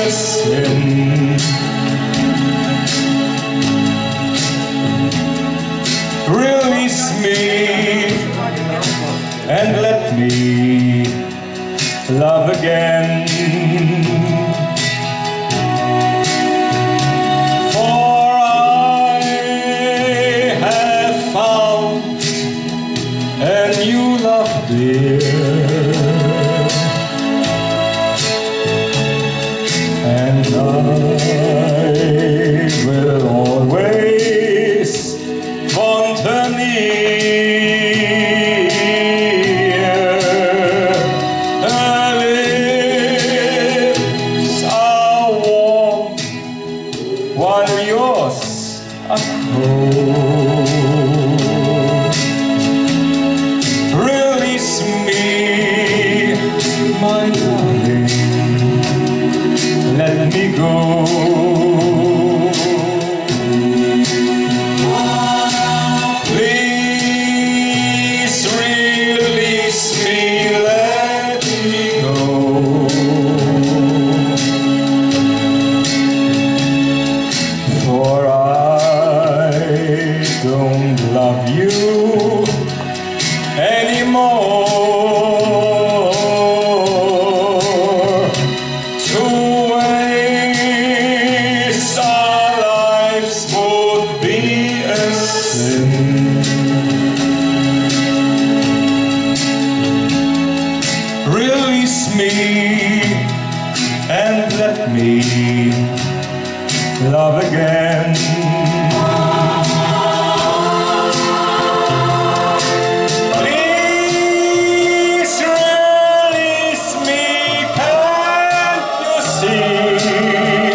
a sin. Release me and let me love again. For I have found a new love, dear, and I will always want her near. Her lips are warm while yours are cold. Release me, my darling, let me go. Please release me, let me go. For I don't love you anymore. Release me and let me love again. Please release me, can't you see?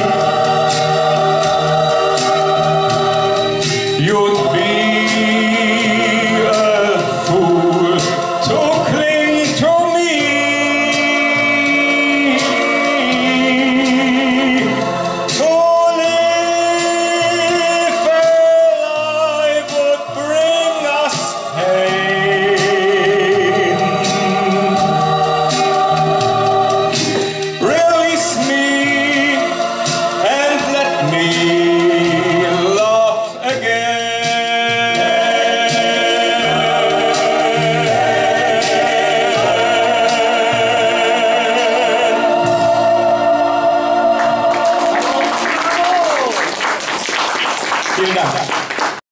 You'd be a fool to cling to me. Vielen Dank.